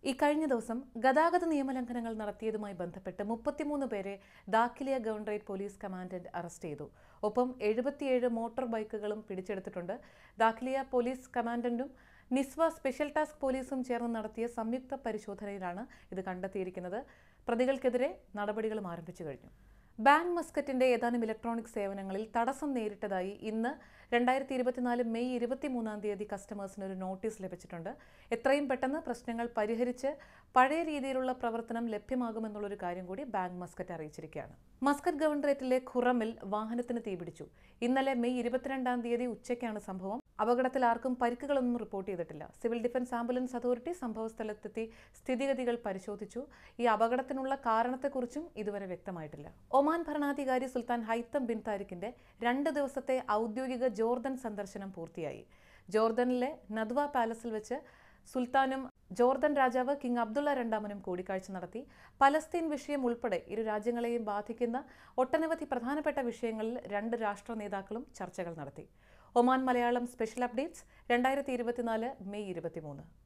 ഈ കഴിഞ്ഞ ദിവസം ഗതാഗത നിയമലംഘനങ്ങൾ നടത്തിയതുമായി ബന്ധപ്പെട്ട് 33 പേരെ Dakhiliya governorate police commandant arrest ചെയ്തു. ഒപ്പം 77 മോട്ടോർ ബൈക്കുകളും പിടിച്ചെടുത്തിട്ടുണ്ട്. ദാഖിലിയ പോലീസ് കമാൻഡന്റും നിസ്വ സ്പെഷ്യൽ ടാസ്ക് പോലീസും ചേർന്ന് നടത്തിയ സംയുക്ത പരിശോധനയിലാണ് ഇത് കണ്ടെത്തിയിരിക്കുന്നത്. പ്രതികൾക്കെതിരെ നടപടികളും ആരംഭിച്ചു കഴിഞ്ഞു. ബാങ്ക് മസ്കറ്റിന്റെ ഏതാനും ഇലക്ട്രോണിക് സേവനങ്ങളിൽ തടസ്സം നേരിട്ടതായി ഇന്ന് 2024 മെയ് 23 കസ്റ്റമേഴ്സിന് ഒരു നോട്ടീസ് ലഭിച്ചിട്ടുണ്ട്. എത്രയും പെട്ടെന്ന് പ്രശ്നങ്ങൾ പരിഹരിച്ച് പഴയ രീതിയിലുള്ള പ്രവർത്തനം ലഭ്യമാകുമെന്നുള്ളൊരു കാര്യം കൂടി ബാങ്ക് മസ്കറ്റ് അറിയിച്ചിരിക്കുകയാണ്. മസ്കറ്റ് ഗവർണറേറ്റിലെ ഖുറമിൽ വാഹനത്തിന് തീപിടിച്ചു. ഇന്നലെ മെയ് 22 ഉച്ചയ്ക്കാണ് സംഭവം. അപകടത്തിൽ ആർക്കും പരിക്കുകളൊന്നും റിപ്പോർട്ട് ചെയ്തിട്ടില്ല. സിവിൽ ഡിഫൻസ് ആംബുലൻസ് അതോറിറ്റി സംഭവസ്ഥലത്തെത്തി സ്ഥിതിഗതികൾ പരിശോധിച്ചു. ഈ അപകടത്തിനുള്ള കാരണത്തെക്കുറിച്ചും ഇതുവരെ വ്യക്തമായിട്ടില്ല. ഒമാൻ ഭരണാധികാരി സുൽത്താൻ ഹൈത്തം ബിൻ താരിഖിന്റെ 2 ദിവസത്തെ ഔദ്യോഗിക ജോർദൻ സന്ദർശനം പൂർത്തിയായി. ജോർദനിലെ നദ്വ പാലസിൽ വെച്ച് സുൽത്താനും ജോർദൻ രാജാവ് കിങ് അബ്ദുള്ള രണ്ടാമനും കൂടിക്കാഴ്ച നടത്തി. പലസ്തീൻ വിഷയം ഉൾപ്പെടെ ഇരു രാജ്യങ്ങളെയും ബാധിക്കുന്ന ഒട്ടനവധി പ്രധാനപ്പെട്ട വിഷയങ്ങളിൽ 2 രാഷ്ട്ര നേതാക്കളും ചർച്ചകൾ നടത്തി. Oman Malayalam special updates 2024 May 23.